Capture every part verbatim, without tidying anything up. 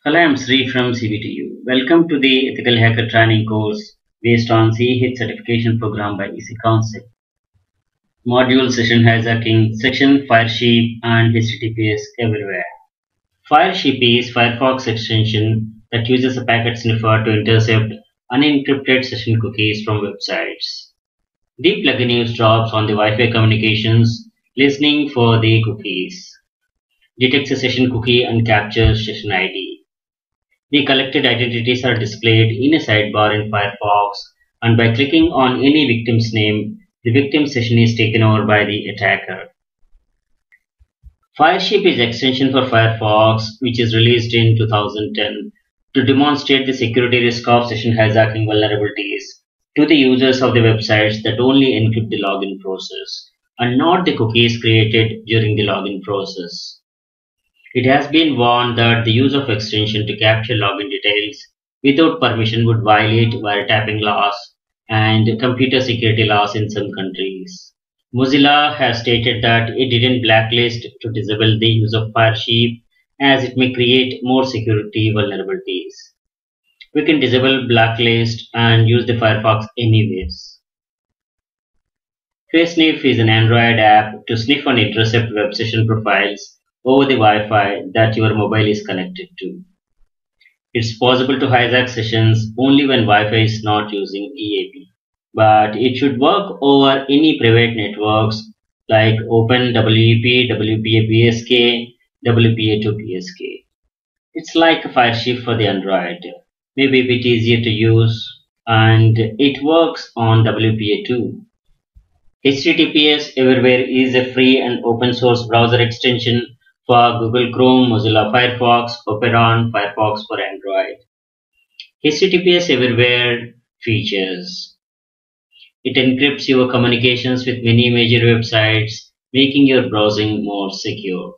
Hello, I'm Sri from C B T U. Welcome to the Ethical Hacker Training course based on C E H certification program by E C Council. Module Session Hijacking, Section Firesheep and H T T P S everywhere. Firesheep is Firefox extension that uses a packet sniffer to intercept unencrypted session cookies from websites. The plugin eavesdrops on the Wi-Fi communications, listening for the cookies, detects a session cookie and captures session I D. The collected identities are displayed in a sidebar in Firefox, and by clicking on any victim's name, the victim session is taken over by the attacker. Firesheep is an extension for Firefox, which is released in two thousand ten to demonstrate the security risk of session hijacking vulnerabilities to the users of the websites that only encrypt the login process and not the cookies created during the login process. It has been warned that the use of extension to capture login details without permission would violate wiretapping laws and computer security laws in some countries. Mozilla has stated that it didn't blacklist to disable the use of Firesheep as it may create more security vulnerabilities. We can disable blacklist and use the Firefox anyways. FaceSniff is an Android app to sniff and intercept web session profiles over the Wi-Fi that your mobile is connected to. It's possible to hijack sessions only when Wi-Fi is not using E A P, but it should work over any private networks like Open W E P, W P A P S K, W P A two P S K. It's like a Firesheep for the Android, maybe a bit easier to use, and it works on W P A two. H T T P S Everywhere is a free and open source browser extension for Google Chrome, Mozilla Firefox, Opera, Firefox for Android. H T T P S Everywhere features. It encrypts your communications with many major websites, making your browsing more secure.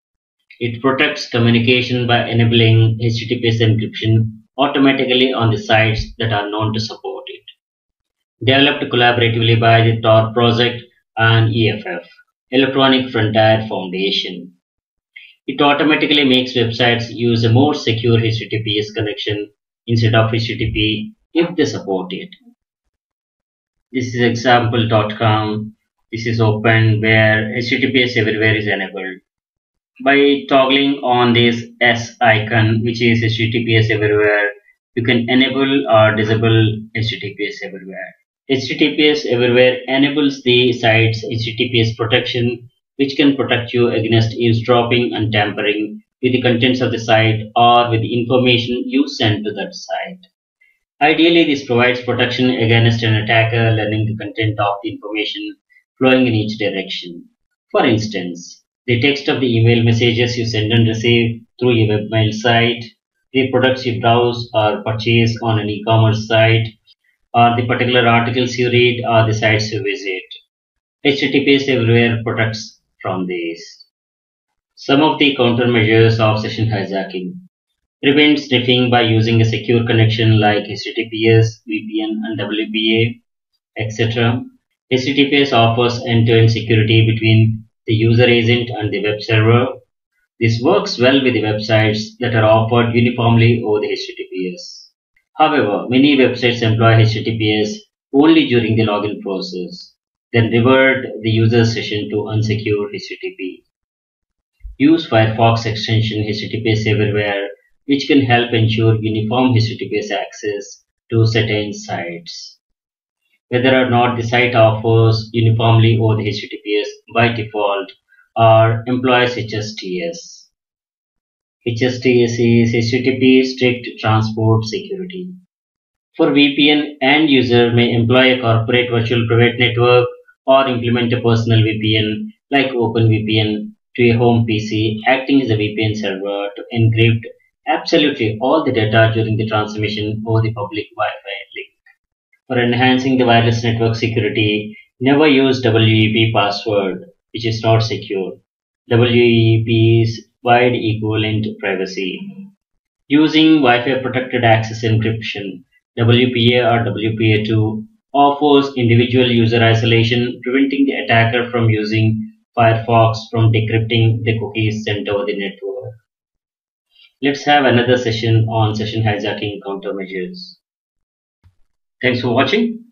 It protects communication by enabling H T T P S encryption automatically on the sites that are known to support it. Developed collaboratively by the Tor project and E F F, Electronic Frontier Foundation. It automatically makes websites use a more secure H T T P S connection instead of H T T P if they support it. This is example dot com. This is open where H T T P S everywhere is enabled. By toggling on this S icon, which is H T T P S everywhere, you can enable or disable H T T P S everywhere. H T T P S everywhere enables the site's H T T P S protection, which can protect you against eavesdropping and tampering with the contents of the site or with the information you send to that site. Ideally, this provides protection against an attacker learning the content of the information flowing in each direction. For instance, the text of the email messages you send and receive through a webmail site, the products you browse or purchase on an e-commerce site, or the particular articles you read or the sites you visit. H T T P S everywhere protects from these. Some of the countermeasures of session hijacking. Prevent sniffing by using a secure connection like H T T P S, V P N and W P A, et cetera. H T T P S offers end-to-end security between the user agent and the web server. This works well with the websites that are offered uniformly over the H T T P S. However, many websites employ H T T P S only during the login process, then revert the user session to unsecure H T T P. Use Firefox extension H T T P S everywhere, which can help ensure uniform H T T P S access to certain sites. Whether or not the site offers uniformly over the H T T P S by default or employs H S T S. H S T S is H T T P Strict Transport Security. For V P N, end user may employ a corporate virtual private network or implement a personal V P N like OpenVPN to a home P C, acting as a V P N server to encrypt absolutely all the data during the transmission over the public Wi-Fi link. For enhancing the wireless network security, never use W E P password, which is not secure. W E P is wide equivalent privacy. Using Wi-Fi protected access encryption, W P A or W P A two offers individual user isolation, preventing the attacker from using Firefox from decrypting the cookies sent over the network. Let's have another session on session hijacking countermeasures. Thanks for watching.